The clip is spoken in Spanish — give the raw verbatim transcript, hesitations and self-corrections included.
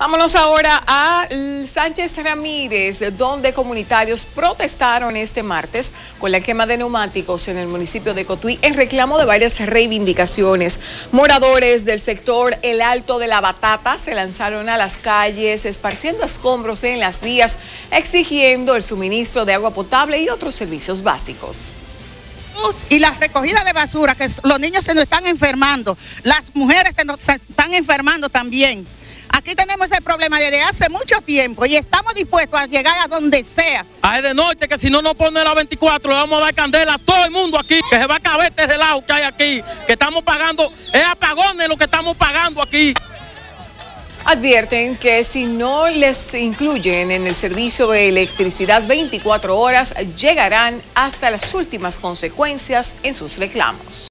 Vámonos ahora a Sánchez Ramírez, donde comunitarios protestaron este martes con la quema de neumáticos en el municipio de Cotuí en reclamo de varias reivindicaciones. Moradores del sector El Alto de la Batata se lanzaron a las calles esparciendo escombros en las vías, exigiendo el suministro de agua potable y otros servicios básicos. Y la recogida de basura, que los niños se nos están enfermando, las mujeres se nos están enfermando también. Aquí tenemos ese problema desde hace mucho tiempo y estamos dispuestos a llegar a donde sea. A de norte, que si no nos pone la veinticuatro, le vamos a dar candela a todo el mundo aquí, que se va a caber este relajo que hay aquí, que estamos pagando, es apagones lo que estamos pagando aquí. Advierten que si no les incluyen en el servicio de electricidad veinticuatro horas, llegarán hasta las últimas consecuencias en sus reclamos.